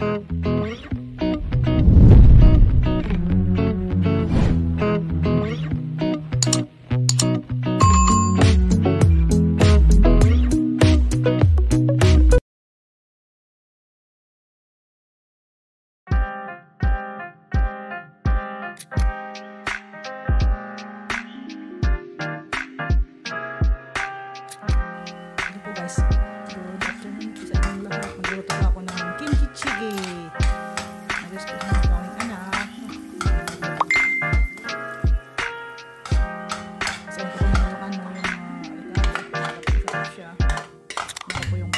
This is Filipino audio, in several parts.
Guys, good afternoon sa inyong lahat. Magluto ako ng kimchi jjigae. Nag-gusto ko ng aming anak. Saan ko malukan mo yung itatapos siya. Maka po yung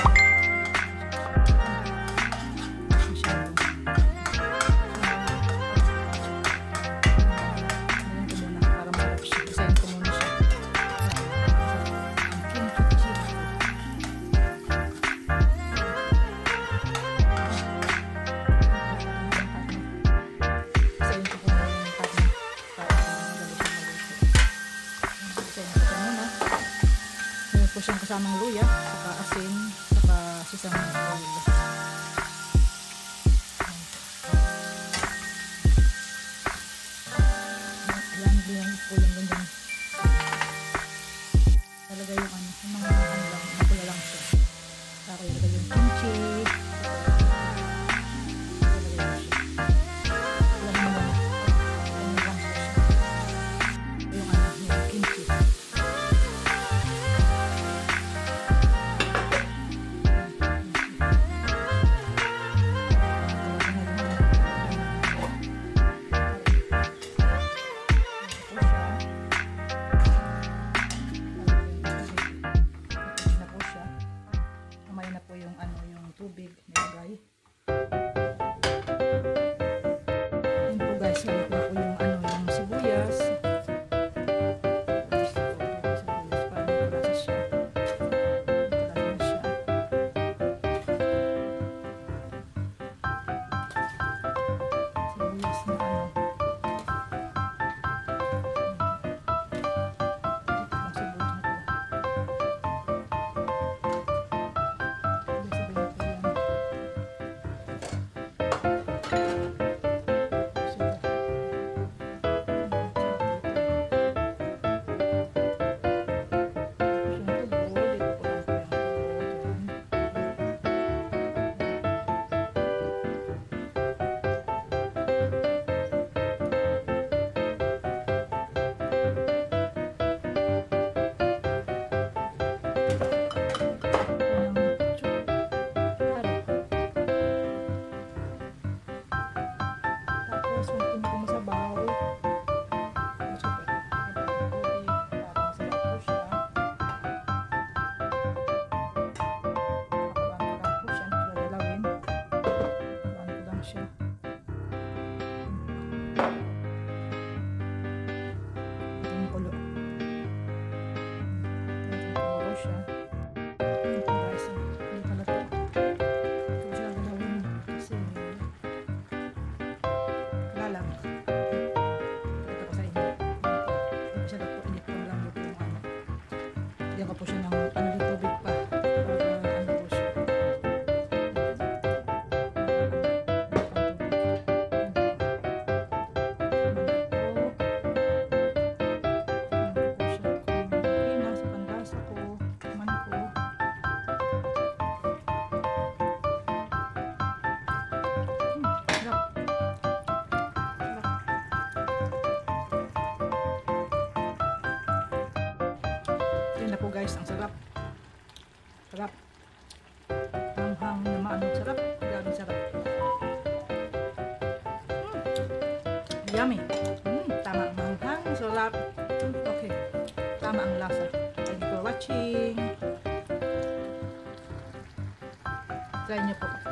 para marap siya. Isayin ko muna siya. Po siyang kasamang luya, saka asin, saka sesame oil. Ayan, bilang po lang ganyan. Talaga yung ano, yung mga ano lang, napula lang siya. Saka ilagay yung kimchi. Tubig nilagay. Yan po guys, lagay ko po yung ano, yung sibuyas. Sibuyas para magkalasa siya. Magkalasa na siya. Sibuyas na ano. Lagyan ko po siya ng ano, tubig pa para ano po siya. Sa panlasa ko, man ko. Sarap. Yan na po guys, ang sarap. Sarap. Hanghang naman, sarap. Grabe sarap. Yummy. Tama ang hanghang, sarap. Okay. Tama ang lasa. Thank you for watching. Try nyo po.